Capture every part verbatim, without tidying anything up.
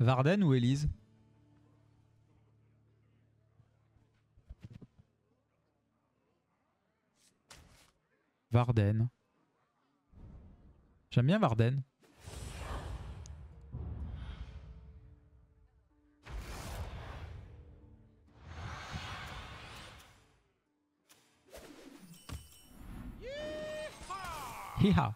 Varden ou Elise? Varden. J'aime bien Varden. Hiha.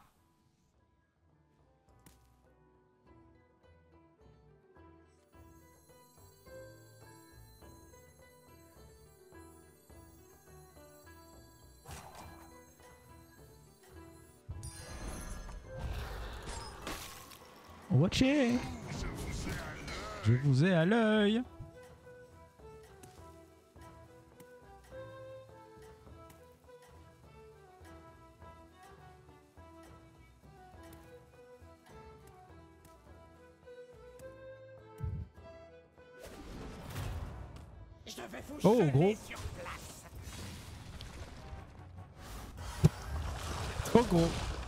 Watch it. Je vous ai à l'œil. Oh gros. Oh gros.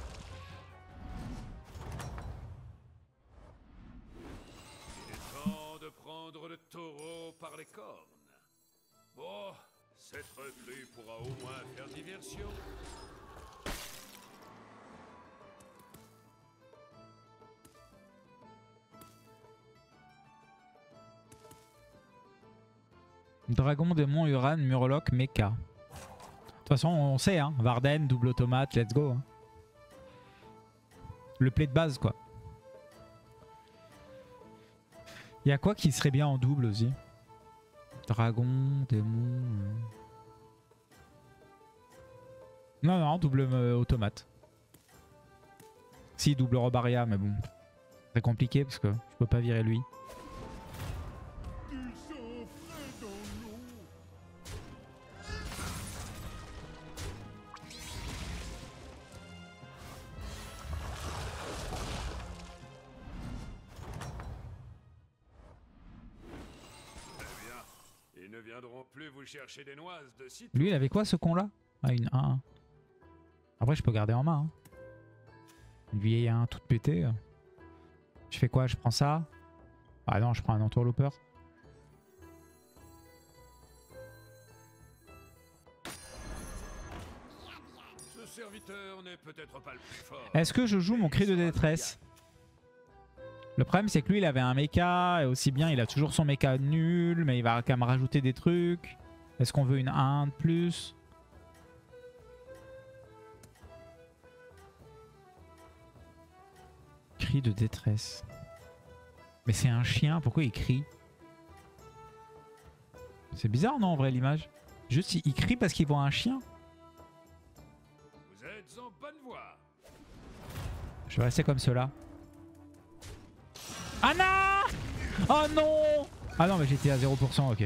Il est temps de prendre le taureau par les cornes. Bon, cette recrue pourra au moins faire diversion. Dragon, démon, Uran, Murloc, Mecha. De toute façon, on sait, hein. Varden, double automate, let's go. Hein. Le play de base, quoi. Il y a quoi qui serait bien en double aussi? Dragon, démon... Euh... Non, non, double euh, automate. Si, double Robaria, mais bon. C'est compliqué parce que je peux pas virer lui. Plus vous cherchez des noises de site. Lui, il avait quoi ce con là? Ah, une un un. Après, je peux garder en main. Hein. Une vieille un toute pétée. Je fais quoi? Je prends ça? Ah non, je prends un entourlooper. Ce serviteur n'est peut-être pas le plus fort. Est-ce que je joue mon cri de détresse? Le problème c'est que lui il avait un mecha et aussi bien il a toujours son mecha nul mais il va quand même rajouter des trucs. Est-ce qu'on veut une un de plus? Cri de détresse. Mais c'est un chien, pourquoi il crie? C'est bizarre non en vrai l'image? Juste il crie parce qu'il voit un chien. Vous êtes en bonne voie. Je vais rester comme cela. Anna! Oh non! Ah non mais j'étais à zéro pour cent, ok.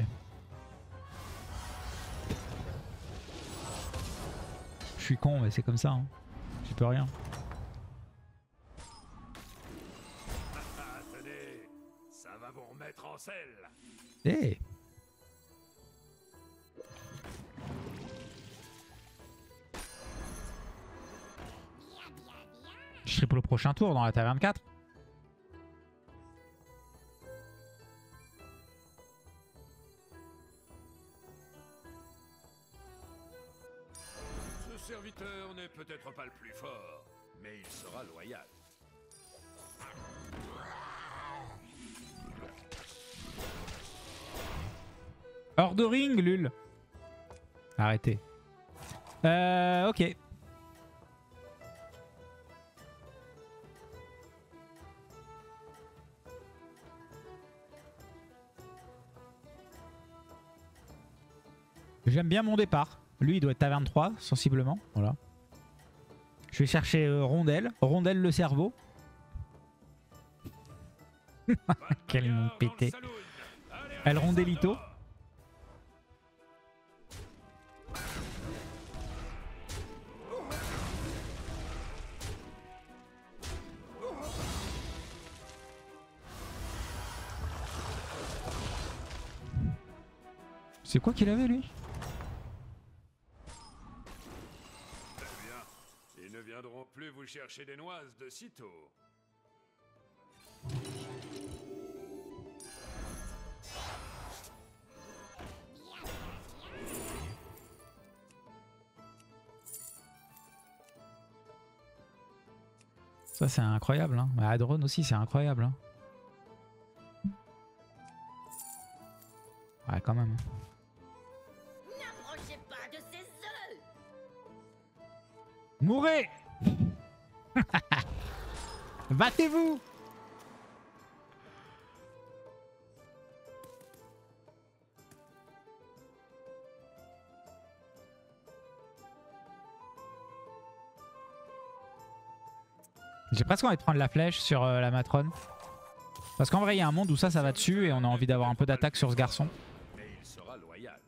Je suis con mais c'est comme ça, hein. J'y peux rien. Ah, tenez, ça va vous remettre en selle. Eh hey. Je serai pour le prochain tour dans la taverne quatre. Ce serviteur n'est peut-être pas le plus fort, mais il sera loyal. Hors de ring, lul. Arrêtez. Euh, ok. J'aime bien mon départ. Lui, il doit être taverne trois, sensiblement. Voilà. Je vais chercher euh, Rondelle. Rondelle le cerveau. Quel nom pété. El Rondelito. C'est quoi qu'il avait lui? Très bien. Ils ne viendront plus vous chercher des noises de sitôt. Ça c'est incroyable. Hein. Bah, drone aussi c'est incroyable. Hein. Ouais quand même. N'approchez pas de ces œufs. Mourez. Battez-vous. J'ai presque envie de prendre la flèche sur euh, la matrone. Parce qu'en vrai il y a un monde où ça ça va dessus et on a envie d'avoir un peu d'attaque sur ce garçon. Mais il sera loyal.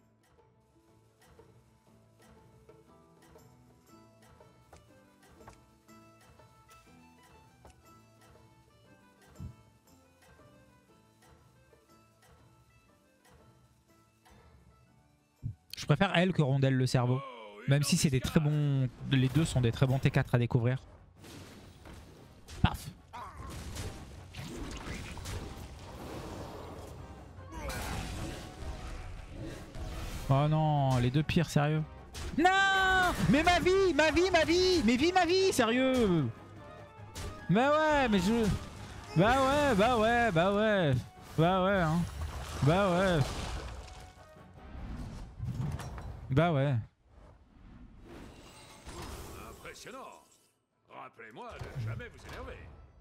Je préfère elle que Rondelle le cerveau. Même si c'est des très bons... Les deux sont des très bons T quatre à découvrir. Paf. Oh non, les deux pires, sérieux. Non. Mais ma vie, ma vie, ma vie. Mais vie, ma vie, sérieux. Bah ouais, mais je... Bah ouais, bah ouais, bah ouais. Bah ouais, hein. Bah ouais. Bah ouais. Impressionnant. Rappelez-moi de jamais vous énerver.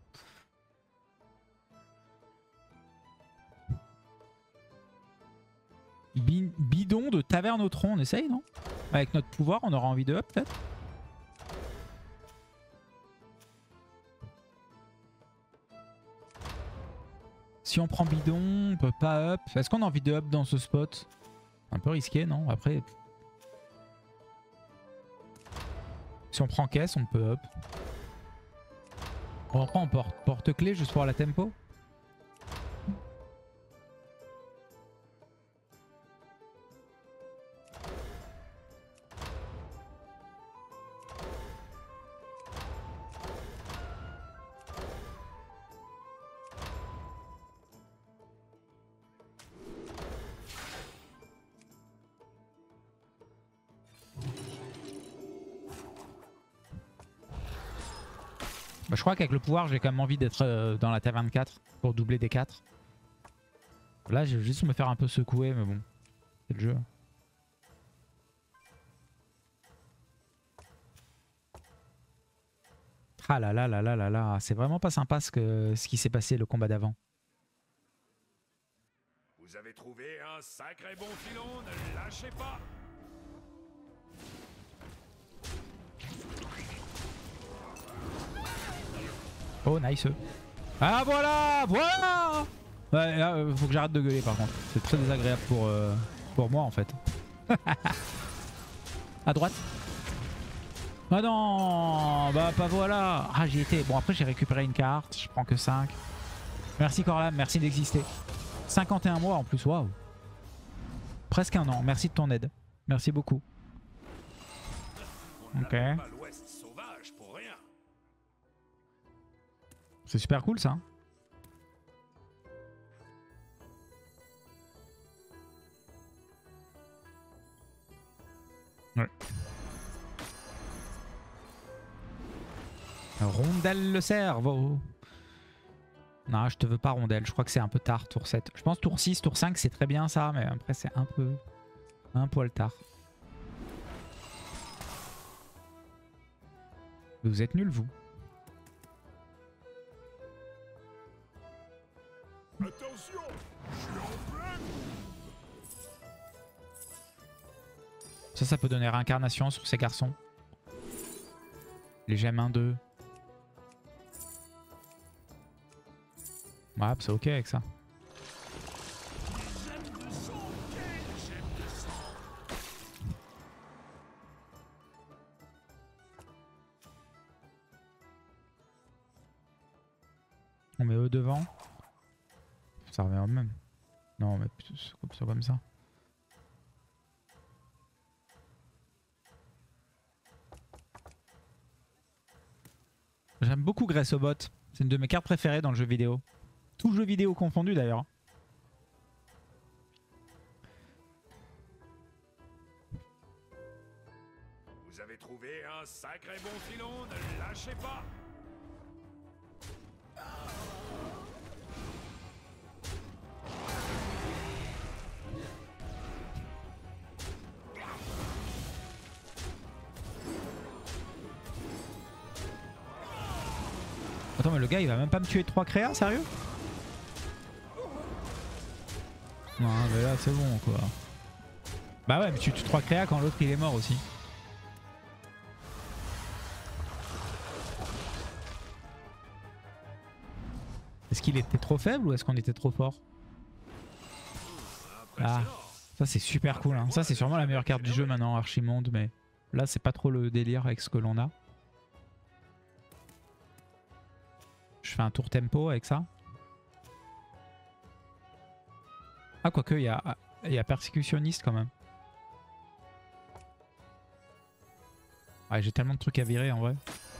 Bi- bidon de taverne au tronc, on essaye, non? Avec notre pouvoir, on aura envie de up, peut-être? Si on prend bidon, on peut pas up. Est-ce qu'on a envie de up dans ce spot? Un peu risqué, non? Après... Si on prend caisse, on peut up. On reprend en porte, porte-clé juste pour la tempo. Bah, je crois qu'avec le pouvoir, j'ai quand même envie d'être euh, dans la taverne quatre pour doubler des quatre. Là, je vais juste me faire un peu secouer, mais bon, c'est le jeu. Ah là là là là là là, c'est vraiment pas sympa ce, que, ce qui s'est passé le combat d'avant. Vous avez trouvé un sacré bon filon, ne lâchez pas. Oh nice. Ah voilà, voilà. Ouais, là, euh, faut que j'arrête de gueuler par contre. C'est très désagréable pour, euh, pour moi en fait. À droite. Ah non, bah pas voilà. Ah j'y étais. Bon après j'ai récupéré une carte, je prends que cinq. Merci Corlam, merci d'exister. cinquante et un mois en plus, waouh. Presque un an, merci de ton aide. Merci beaucoup. On Ok. n'appelle pas l'Ouest sauvage pour rien. C'est super cool ça. Ouais. Rondelle le cerveau. Non, je te veux pas rondelle. Je crois que c'est un peu tard, tour sept. Je pense tour six, tour cinq, c'est très bien ça. Mais après, c'est un peu... Un poil tard. Vous êtes nuls, vous. Attention, je suis en pleine. Ça, ça peut donner réincarnation sur ces garçons. Les gemmes un deux. Ouais, c'est ok avec ça. On met eux devant. Ça revient au même. Non, on met plutôt comme ça. J'aime beaucoup Gressobot. C'est une de mes cartes préférées dans le jeu vidéo. Tout jeu vidéo confondu d'ailleurs. Vous avez trouvé un sacré bon filon, ne lâchez pas. Attends, mais le gars il va même pas me tuer trois créas, sérieux? Non, mais là c'est bon quoi. Bah ouais, mais tu tues trois créas quand l'autre il est mort aussi. Est-ce qu'il était trop faible ou est-ce qu'on était trop fort? Ah, ça c'est super cool. Hein. Ça c'est sûrement la meilleure carte du jeu maintenant, Archimonde, mais là c'est pas trop le délire avec ce que l'on a. Je fais un tour tempo avec ça. Ah, quoique, il y a, il y a persécutionniste quand même. Ouais, j'ai tellement de trucs à virer en vrai.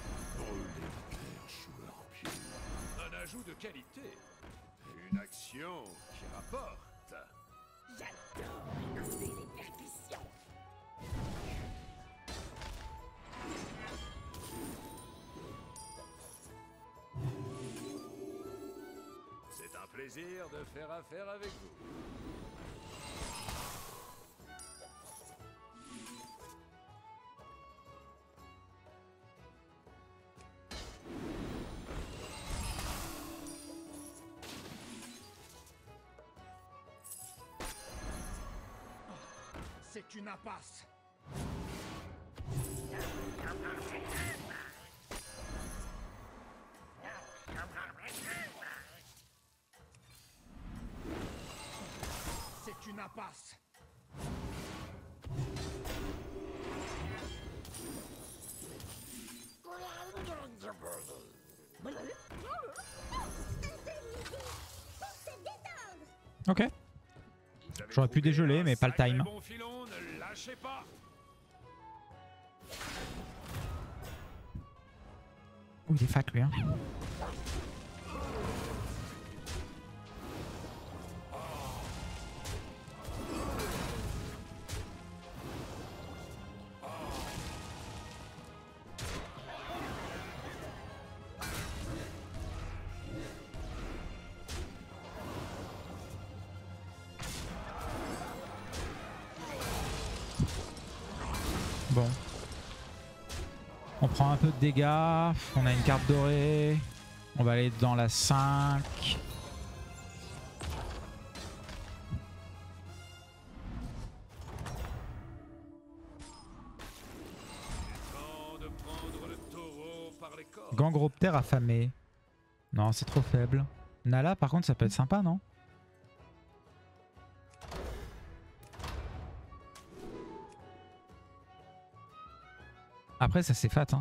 Un ajout de qualité. Une action qui rapporte. J'adore écouter les percussions. C'est un plaisir de faire affaire avec vous. C'est une impasse. C'est une impasse. Ok. J'aurais pu dégeler, mais pas le time. Bon filon, ne lâchez pas. Oh, il est fat lui. Hein. Bon. On prend un peu de dégâts. On a une carte dorée. On va aller dans la cinq. Gangroptère affamé. Non, c'est trop faible. Nala, par contre, ça peut être sympa, non? Après, ça c'est fat, hein.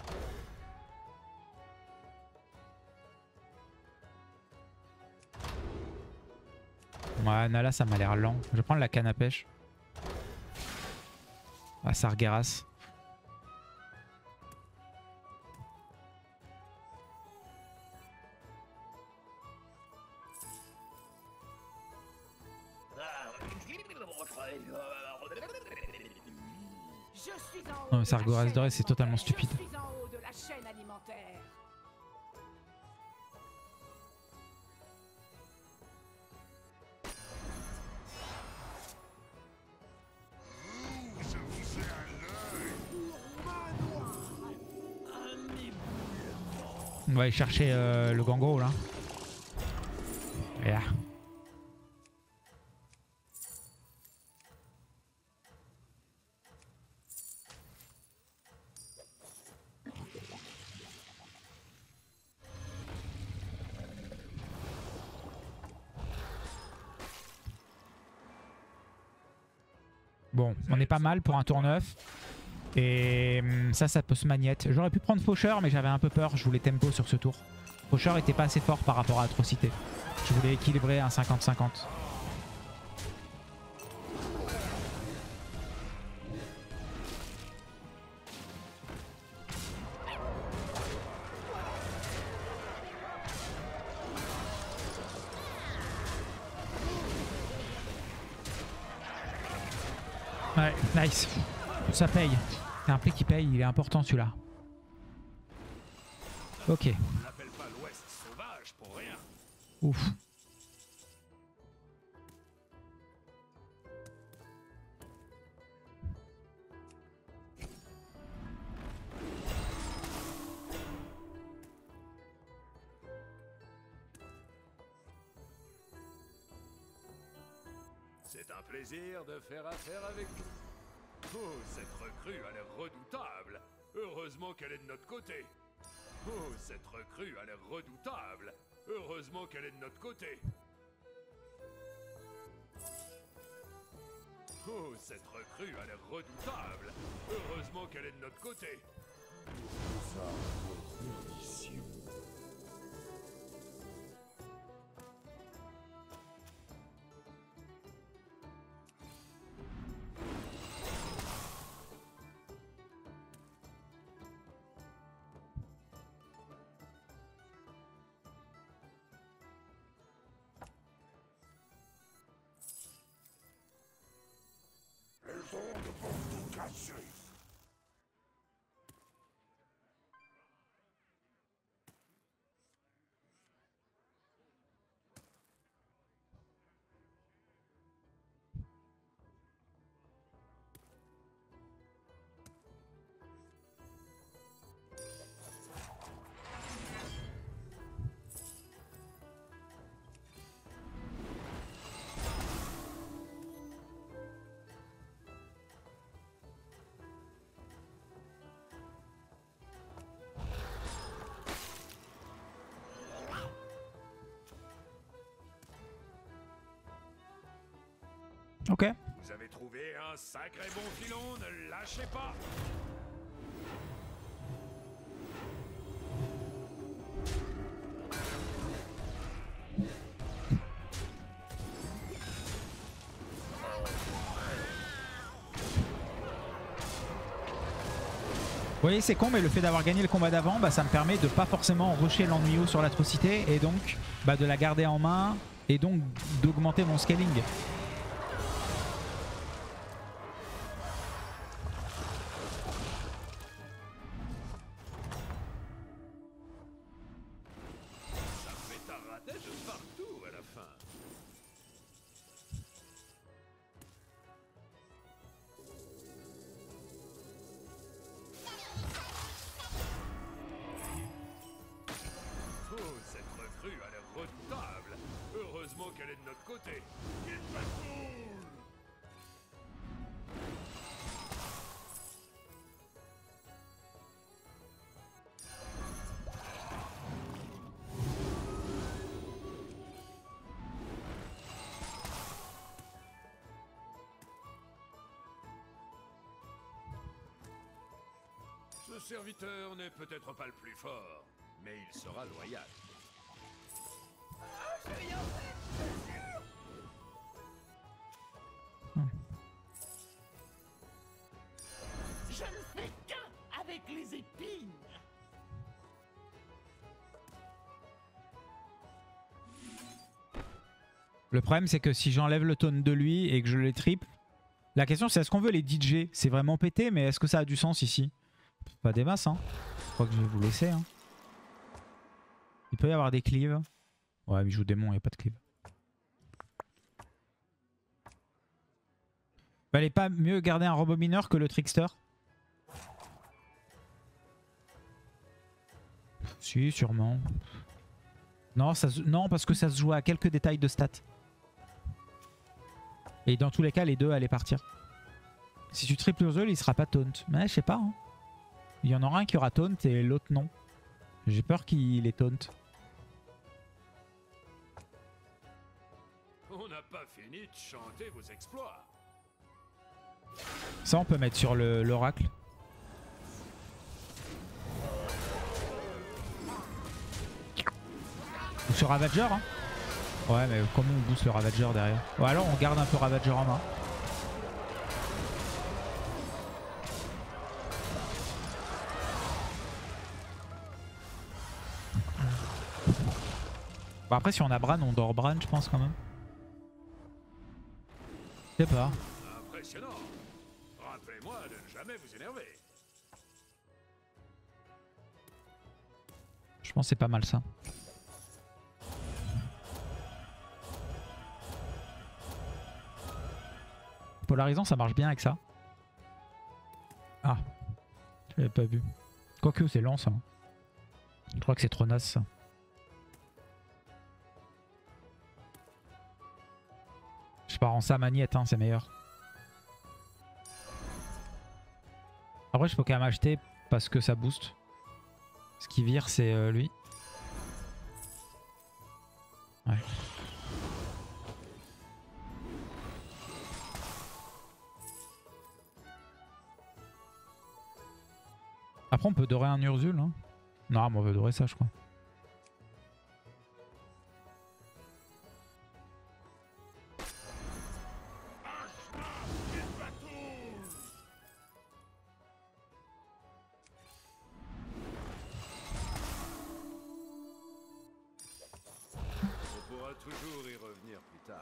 Ouais, Nala, ça m'a l'air lent. Je vais prendre la canne à pêche. Ah, Sargeras. Non mais Sargeras doré c'est totalement stupide. Je suis en haut de la chaîne alimentaire. On va aller chercher euh, le gangro là. Et là. Bon, on est pas mal pour un tour neuf. Et ça, ça peut se magnette. J'aurais pu prendre Faucheur, mais j'avais un peu peur. Je voulais tempo sur ce tour. Faucheur était pas assez fort par rapport à Atrocité. Je voulais équilibrer un cinquante cinquante. Ouais, nice. Ça paye. C'est un play qui paye, il est important celui-là. Ok. On n'appelle pas l'Ouest sauvage pour rien. Ouf. un plaisir de faire affaire avec vous. Oh, cette recrue a l'air redoutable. Heureusement qu'elle est de notre côté. Oh, cette recrue a l'air redoutable. Heureusement qu'elle est de notre côté. Oh, cette recrue a l'air redoutable. Heureusement qu'elle est de notre côté. Ok. Vous avez trouvé un sacré bon filon, ne lâchez pas. Vous voyez, c'est con, mais le fait d'avoir gagné le combat d'avant, bah, ça me permet de pas forcément rusher l'ennuyau sur l'atrocité et donc bah, de la garder en main et donc d'augmenter mon scaling. Ça fait tarader de partout à la fin. Oh, cette recrue a l'air redoutable. Heureusement qu'elle est de notre côté. Il fait cool. Ce serviteur n'est peut-être pas le plus fort, mais il sera loyal. Je ne fais qu'un avec les épines. Le problème, c'est que si j'enlève le taunt de lui et que je les triple, la question c'est est-ce qu'on veut les D J? C'est vraiment pété, mais est-ce que ça a du sens ici? Pas des masses, hein. Je crois que je vais vous laisser. Hein. Il peut y avoir des cleaves. Ouais, mais il joue démon, il n'y a pas de cleave. Valait pas mieux garder un robot mineur que le trickster? Si, sûrement. Non, ça se... non, parce que ça se joue à quelques détails de stats. Et dans tous les cas, les deux allaient partir. Si tu triples Urzul, il sera pas taunt. Mais je sais pas. Hein. Il y en aura un qui aura taunt et l'autre non. J'ai peur qu'il ait taunt. On n'a pas fini de chanter vos exploits. Ça, on peut mettre sur l'oracle. Ou sur Ravager. Hein. Ouais, mais comment on booste le Ravager derrière? Ou alors on garde un peu Ravager en main. Bon, après, si on a Bran, on dort Bran, je pense quand même. Je sais pas. Impressionnant. Rappelez-moi de ne jamais vous énerver. Je pense que c'est pas mal ça. Polarisant, ça marche bien avec ça. Ah, je l'avais pas vu. Quoique, c'est lent ça. Je crois que c'est trop naze ça. Je pars en sa magnette, hein, c'est meilleur. Après je peux quand même acheter parce que ça booste. Ce qui vire c'est euh, lui. Ouais. Après on peut dorer un Urzul. Hein. Non mais on veut dorer ça je crois. Toujours y revenir plus tard.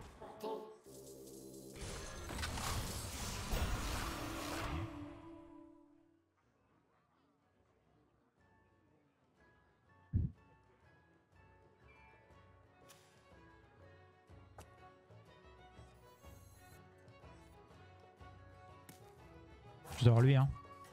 Je dors lui hein.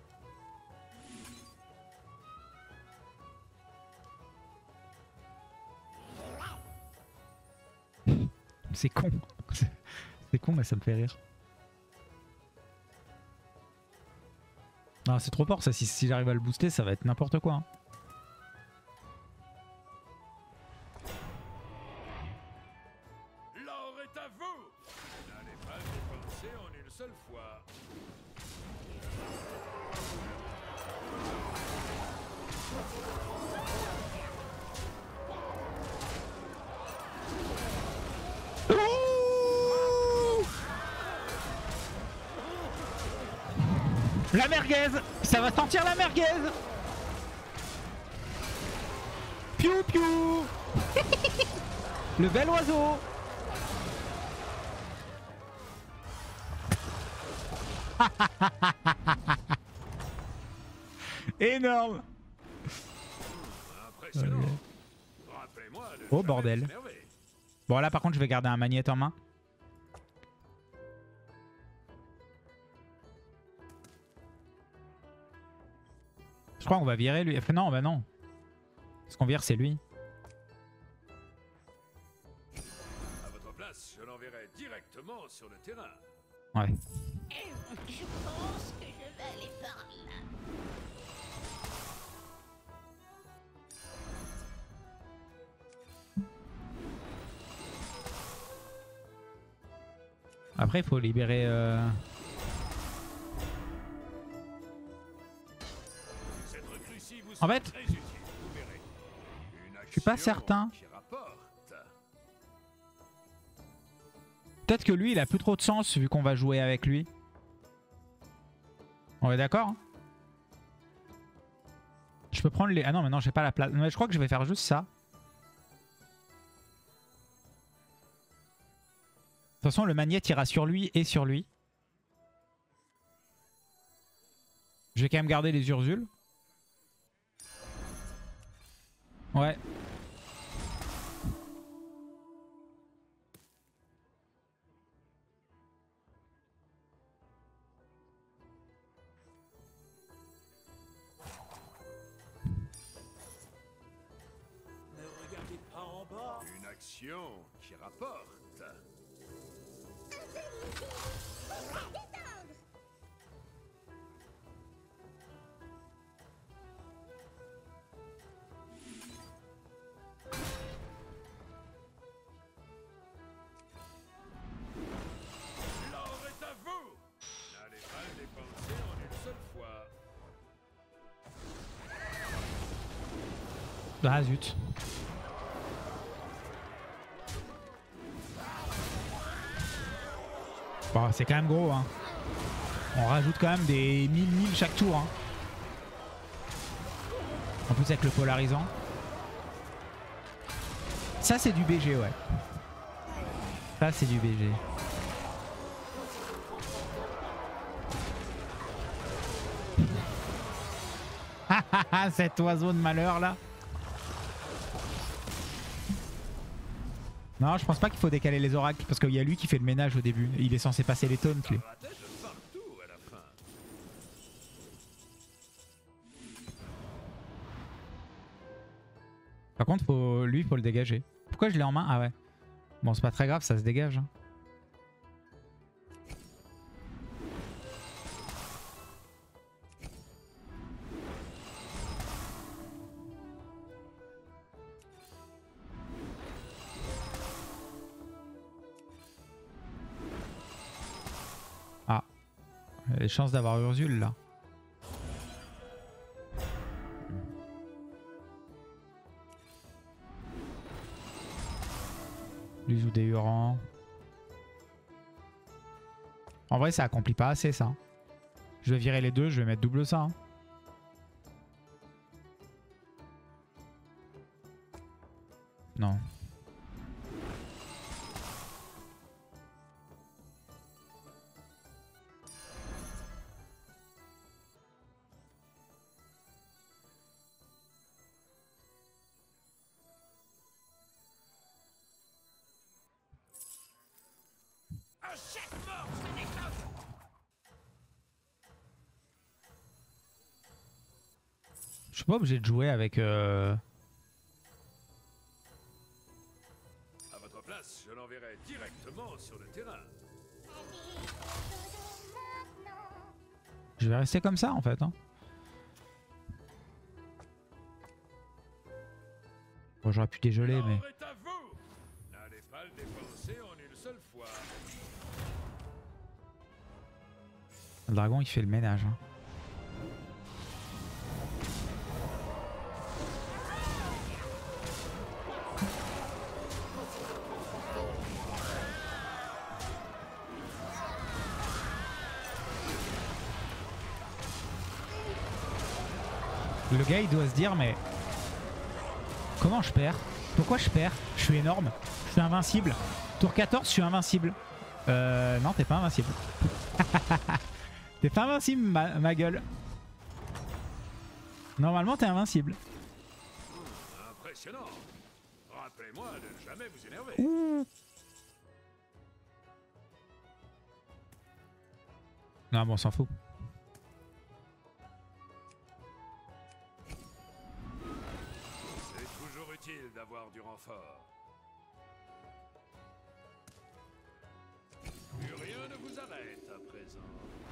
C'est con. C'est con mais ça me fait rire. Non c'est trop fort ça, si, si j'arrive à le booster ça va être n'importe quoi. Hein. L'or est à vous. N'allez pas dépenser en une seule fois. La merguez. Ça va sentir la merguez. Piou piou. Le bel oiseau. Énorme. Impressionnant. Rappelez-moi de Oh jamais bordel. s'énerver. Bon là par contre je vais garder un magnète en main. Je crois qu'on va virer lui. Enfin, non, bah non. Ce qu'on vire c'est lui. À votre place, je l'enverrai directement sur le terrain. Ouais. Je pense que je vais aller par là. Après il faut libérer... Euh... En fait, je suis pas certain. Peut-être que lui, il a plus trop de sens vu qu'on va jouer avec lui. On est d'accord? Je peux prendre les... Ah non, mais non, j'ai pas la place. Je crois que je vais faire juste ça. De toute façon, le magnète ira sur lui et sur lui. Je vais quand même garder les Urzules. Ouais. Ne regardez pas en bas. Une action qui rapporte. Ah zut. Bon, c'est quand même gros hein. On rajoute quand même des mille mille chaque tour hein. En plus avec le polarisant. Ça c'est du B G ouais. Ça c'est du B G. Cet oiseau de malheur là. Non, je pense pas qu'il faut décaler les oracles parce qu'il y a lui qui fait le ménage au début. Il est censé passer les taunts lui. Par contre, faut... lui, faut le dégager. Pourquoi je l'ai en main? Ah ouais. Bon, c'est pas très grave, ça se dégage. Hein. les chances d'avoir Ursule là. Lui ou des Hurons. En vrai, ça accomplit pas assez ça. Je vais virer les deux, je vais mettre double ça. Hein. Non. Un chef mort se déclenche. Je suis pas obligé de jouer avec... Euh... À votre place, je l'enverrai directement sur le terrain. Je vais rester comme ça en fait. Hein. Bon, j'aurais pu dégeler mais... L'or est à vous. N'allez pas le dépenser en une seule fois. Le dragon il fait le ménage. Hein. Le gars il doit se dire mais comment je perds? Pourquoi je perds? Je suis énorme, je suis invincible. Tour quatorze je suis invincible. Euh non t'es pas invincible. T'es pas invincible ma, ma gueule. Normalement t'es invincible. Impressionnant. Rappelez-moi de ne jamais vous énerver. Ouh. Non bon on s'en fout. C'est toujours utile d'avoir du renfort. Plus rien ne vous arrête à présent.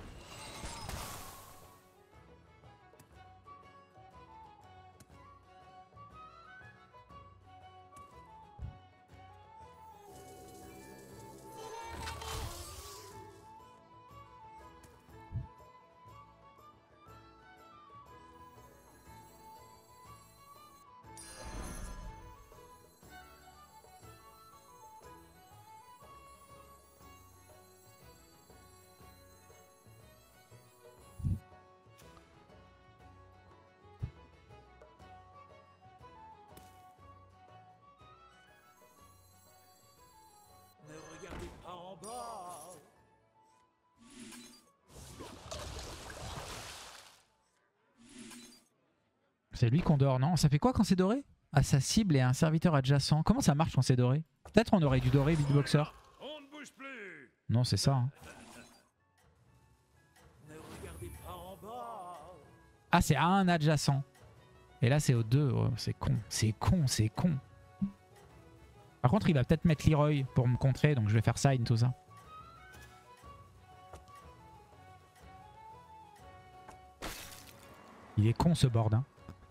Ne regardez pas en bas. C'est lui qu'on dort, non? Ça fait quoi quand c'est doré? À sa cible et un serviteur adjacent. Comment ça marche quand c'est doré? Peut-être on aurait dû dorer Beatboxer. On ne bouge plus. Non c'est ça. Hein. Ne regardez pas en bas. Ah c'est à un adjacent. Et là c'est aux deux. Oh, c'est con, c'est con, c'est con. Par contre il va peut-être mettre Leroy pour me contrer. Donc je vais faire sign tout ça. Il est con ce board. Hein.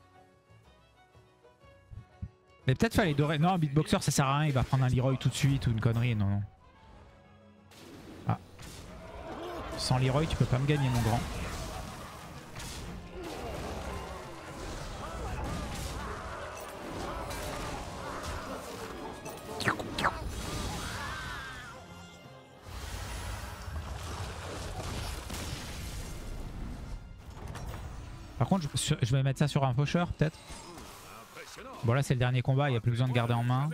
Mais peut-être fallait dorer. Non, Beatboxer ça sert à rien, il va prendre un Leroy tout de suite ou une connerie. Non, non. Ah. Sans Leroy, tu peux pas me gagner, mon grand. Par contre, je, je vais mettre ça sur un faucheur, peut-être. Bon là c'est le dernier combat, il n'y a plus besoin de garder en main.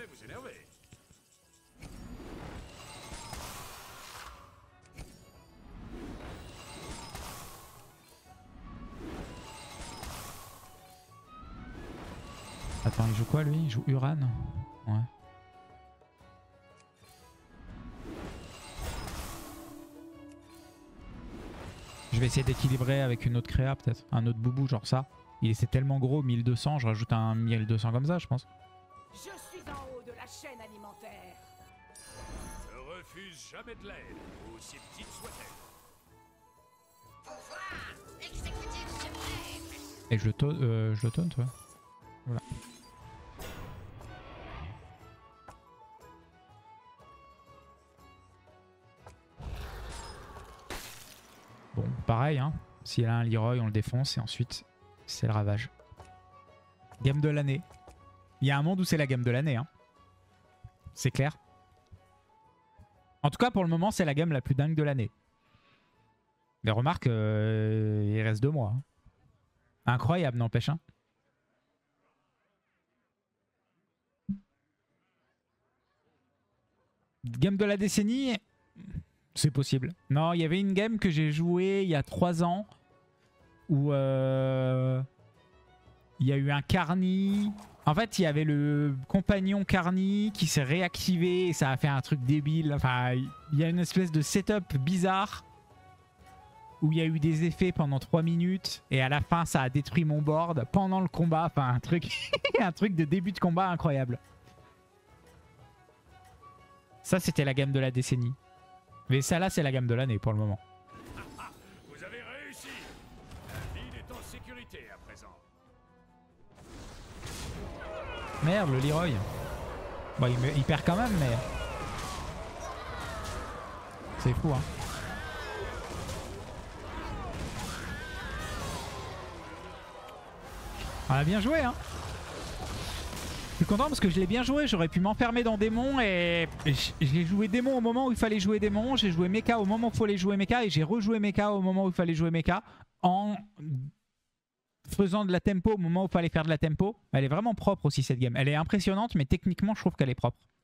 Attends, il joue quoi lui? Il joue Uran? Ouais. Je vais essayer d'équilibrer avec une autre créa peut-être. Un autre boubou genre ça. Il est tellement gros, mille deux cents, je rajoute un mille deux cents comme ça je pense. Je suis en haut de la chaîne alimentaire. Ne refuse jamais de l'aide, aussi petite soit-elle. Pouvoir exécutif suprême. Et je le, euh, je le taunt, ouais. Voilà. Bon, pas pareil. Hein. S'il a un Leroy, on le défonce et ensuite c'est le ravage. Game de l'année. Il y a un monde où c'est la game de l'année. Hein. C'est clair. En tout cas, pour le moment, c'est la game la plus dingue de l'année. Mais remarque, euh, il reste deux mois. Hein. Incroyable, n'empêche. Hein. Game de la décennie, c'est possible. Non, il y avait une game que j'ai jouée il y a trois ans où euh, il y a eu un Carny. En fait, il y avait le compagnon Carny qui s'est réactivé et ça a fait un truc débile. Enfin, il y a une espèce de setup bizarre où il y a eu des effets pendant trois minutes et à la fin, ça a détruit mon board pendant le combat. Enfin, un truc, un truc de début de combat incroyable. Ça, c'était la gamme de la décennie. Mais ça, là, c'est la gamme de l'année pour le moment. Vous avez réussi. La ville est en sécurité à présent. Merde, le Leroy. Bon, il, me, il perd quand même, mais... C'est fou, hein. On a bien joué, hein. Je suis content parce que je l'ai bien joué, j'aurais pu m'enfermer dans démon et j'ai joué démon au moment où il fallait jouer démon, j'ai joué mecha au moment où il fallait jouer mecha et j'ai rejoué mecha au moment où il fallait jouer mecha en faisant de la tempo au moment où il fallait faire de la tempo. Elle est vraiment propre aussi cette game, elle est impressionnante mais techniquement je trouve qu'elle est propre.